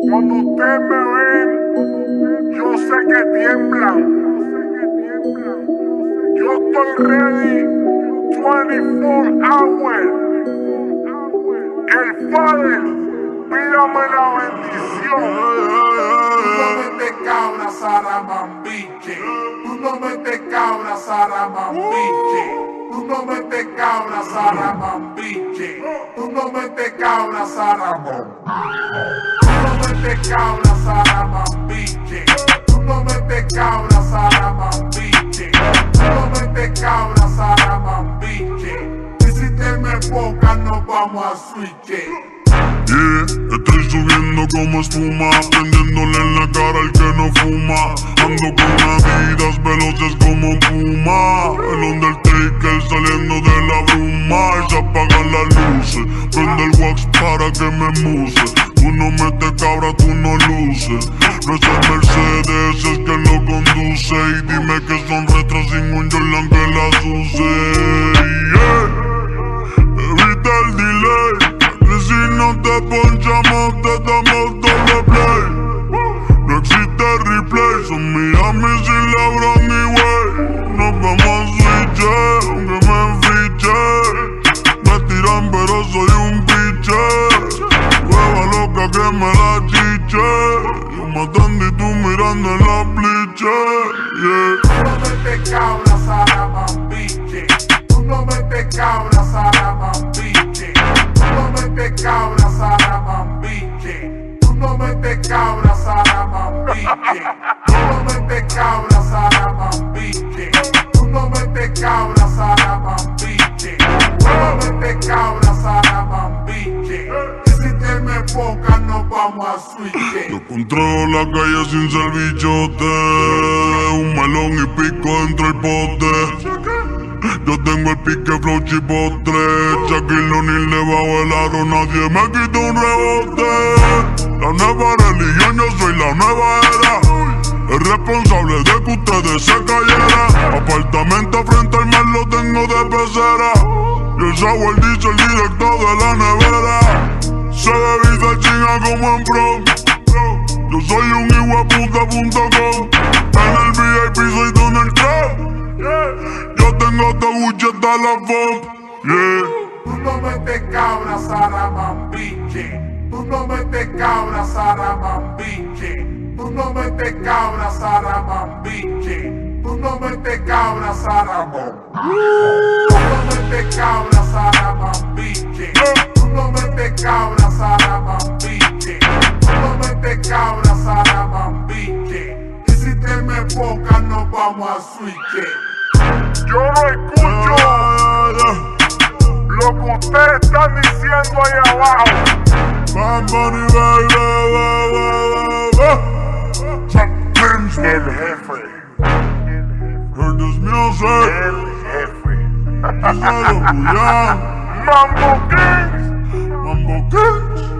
Cuando ustedes me ven, yo sé que tiemblan. Yo estoy ready 24 hours. El Padre, pídame la bendición. Tú no metes cabra, Saramambiche. Tú no metes cabra, Saramambiche. Tú no metes cabra, Saramambiche. Tú no metes cabra, Saramambiche. Tú no metes cabra, Saramambiche. Tú no metes cabra, Saramambiche. Tú no metes cabra, Saramambiche. Y si te me enfocas, nos vamos a switch. Estoy subiendo como espuma, prendiéndole en la cara al que no fuma. Ando con Adidas veloces como Puma. El Undertaker saliendo de la bruma. Y se apagan las luces, prende el wax para que me muse. Tú no metes cabra, tú no luces. No es el Mercedes, es que lo conduce. Y dime que son retros sin un Jordan que las use. Evita el delay, si no te ponchamos te damos doble play. No existe replay, son Miami sin LeBron ni Way. Nos vamos a switch, aunque me fiche. Me tiran pero soy un biche. Hueva loca que me la chiche. Yo matando y tú mirando en la pliche. Tú no metes cabra, Saramambiche. Tú no metes cabra, Saramambiche. Tú no metes cabra, Saramambiche. Tú no metes cabra, Saramambiche. Tú no metes cabra, Saramambiche. Tú no metes cabra, Saramambiche. Tú no metes cabra, Saramambiche. Y si te me enfocas, nos vamos a switch. Yo controlo la calle sin ser bichote. Un melón y pico dentro del pote. Yo tengo el pique flow chipotle. Shaquille O'Neal debajo del aro, nadie me quita un rebote. La nueva religión, yo soy la nueva era. El responsable de que ustedes se cayeran. Apartamento frente al mar lo tengo de pecera. Y el sour dice el directo de la nevera. Se bebida chinga como en prom. Yo soy un hijueputa.com. En el VIP soy Donald Trump. Yo tengo tu Gucci hasta la FOM. Tú no metes cabra, Saramambiche. Tú no metes cabra, Saramambiche. Tú no metes cabra, Saramambiche. Tú no metes cabra, Saramambiche. Tú no metes cabra, Saramambiche. Tú no metes cabra, Saramambiche. Tú no metes cabra, Saramambiche. Y si te me enfocas, nos vamos a switch. Yo no escucho lo que ustedes están diciendo ahí abajo. Bunny, baby, El jefe. Heard this music. El jefe. Mambo Mambo Kings. Kings.